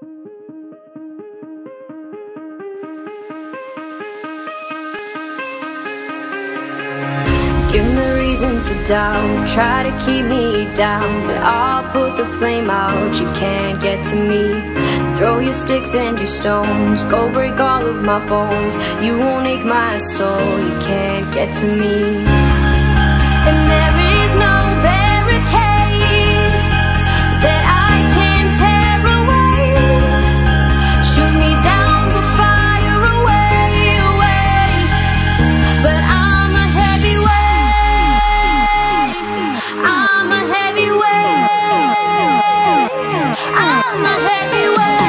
Give me reasons to doubt, try to keep me down, but I'll put the flame out, you can't get to me. Throw your sticks and your stones, go break all of my bones. You won't ache my soul, you can't get to me. And there is no barricade that I can tear away. Shoot me down, we'll fire away, away. But I'm a heavyweight, I'm a heavyweight, I'm a heavyweight.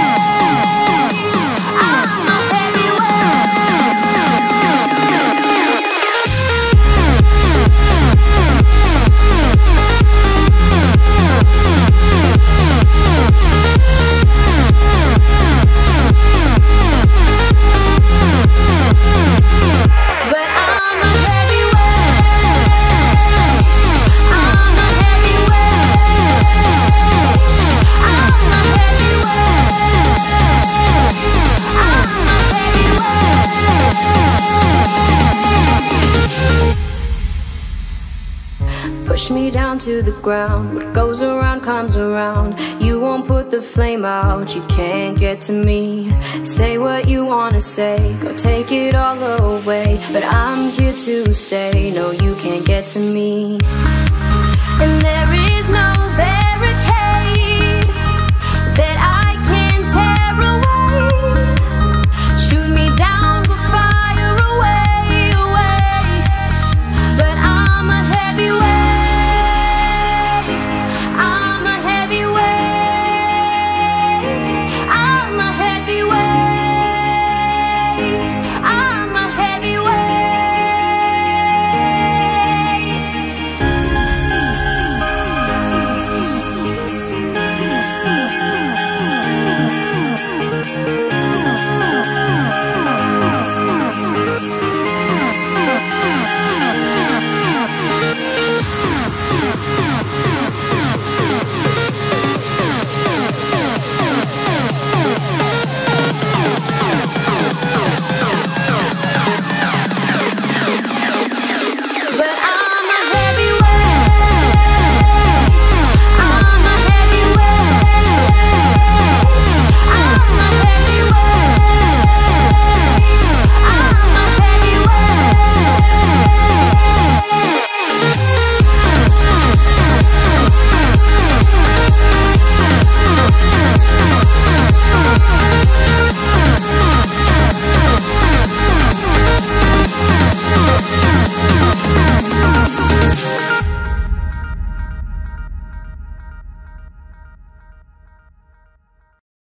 Push me down to the ground, what goes around comes around. You won't put the flame out, you can't get to me. Say what you wanna say, go take it all away, but I'm here to stay, no you can't get to me. And there is no